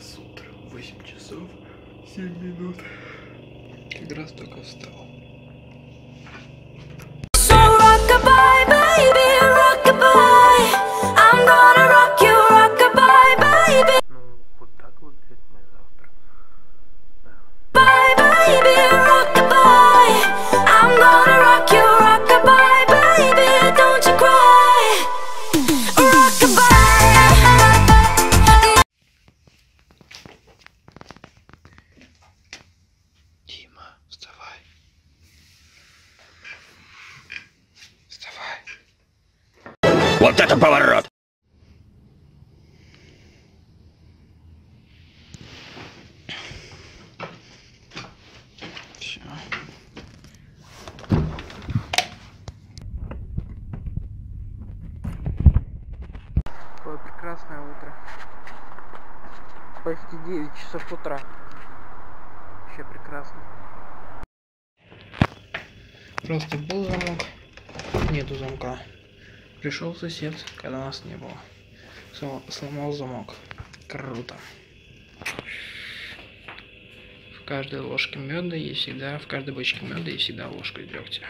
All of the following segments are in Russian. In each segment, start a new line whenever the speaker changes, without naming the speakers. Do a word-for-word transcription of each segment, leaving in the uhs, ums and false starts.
С утра восемь часов семь минут. Как раз только встал. Ну, вот так выглядит мой завтра. Дима, вставай. Вставай.
Вот это поворот!
Все. Какое прекрасное утро. Почти девять часов утра. Вообще прекрасно. Просто был замок, нету замка. Пришел сосед, когда нас не было. Сломал замок. Круто. В каждой ложке меда есть всегда, в каждой бочке меда есть всегда ложка дегтя.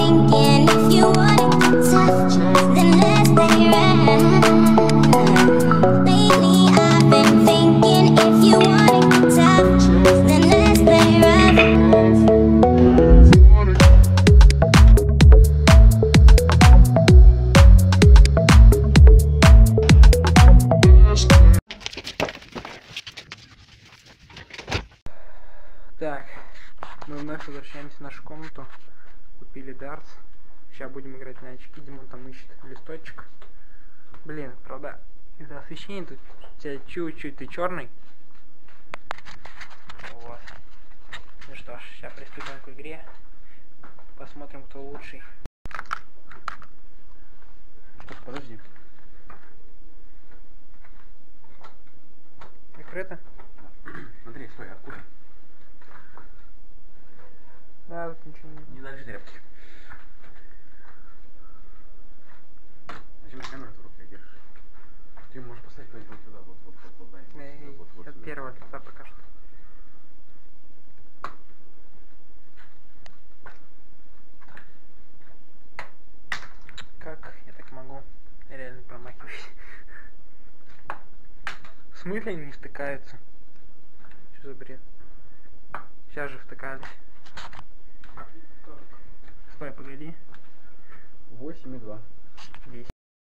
Так, мы вновь возвращаемся в нашу комнату. Купили дартс. Сейчас будем играть на очки. Димон там ищет листочек. Блин, правда, из-за освещения тут у тебя чуть-чуть ты черный. Вот. Ну что ж, сейчас приступим к игре. Посмотрим, кто лучший.
Подожди.
Открыто?
Смотри, стой, откуда?
Да, вот ничего не...
Не дальше тряпки. Зачем камеру в руке держишь? Ты можешь поставить куда-нибудь вот сюда, вот, вот, вот, вот, вот,
Эй,
вот, вот, вот
от
сюда.
первого лица пока что. Как я так могу? Я реально промахиваюсь. В смысле они не втыкаются? Что за бред? Сейчас же втыкались. Стой, погоди.
восемь и два.
Десять.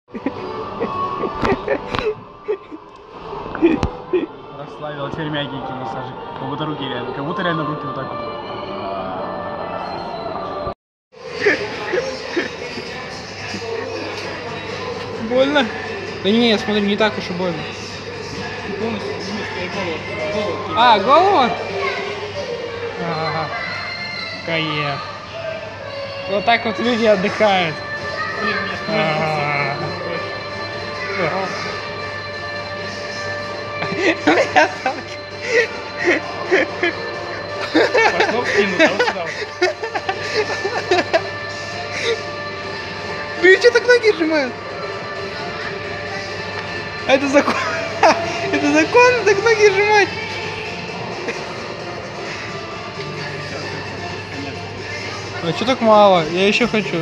Расслабил, теперь мягенький массажик. Как будто руки реально, как будто реально руки вот так вот.
Больно? Да не, смотри, не так уж и больно. А, голову? Ага. Кайф. Вот так вот люди отдыхают.
Пошло в спину, да, вот сюда вот.
Блин, что так ноги сжимают? Это закон. Это законно так ноги сжимать. А что так мало? Я еще хочу.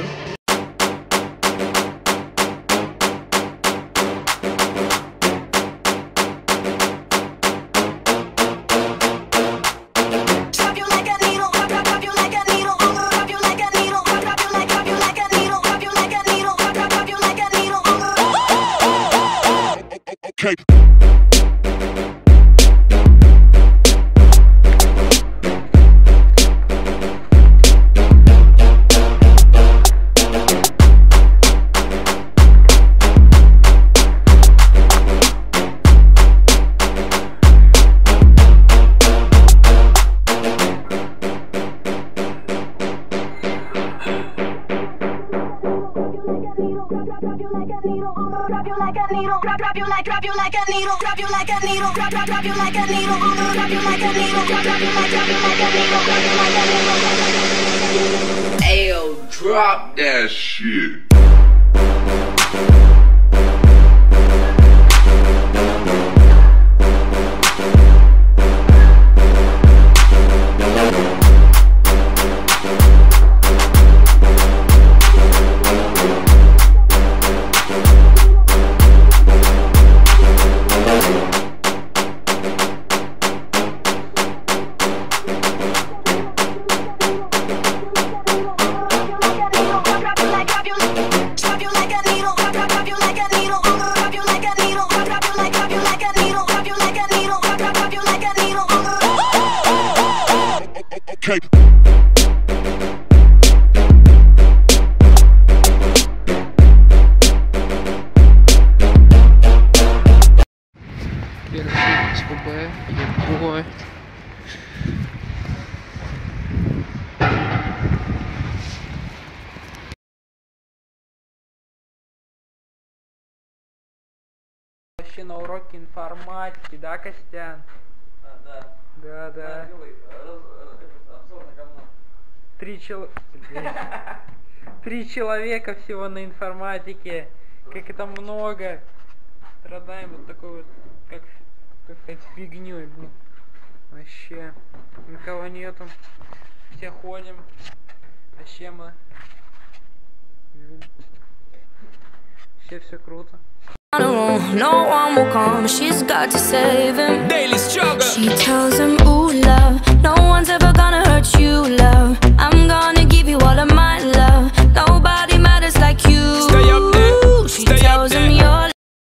Drop you like, drop you like a needle, drop you like a needle, drop, drop, drop you like a needle, drop you like a needle, drop, drop you like, drop you like a needle, drop you like a needle. Ayo, drop that shit.
Okay.
Первый СПБ, ебой. Вообще на уроке информатики, да, Костян?
А, да.
Да, да.
Обзор на говно.
Три чел... Три человека всего на информатике. Как это много. Страдаем вот такой вот, как, как сказать, фигнёй, блин. Вообще. Никого нету. Все ходим. Вообще мы. Вообще все круто.
No one will come, she's got to save him.
Daily struggle.
She tells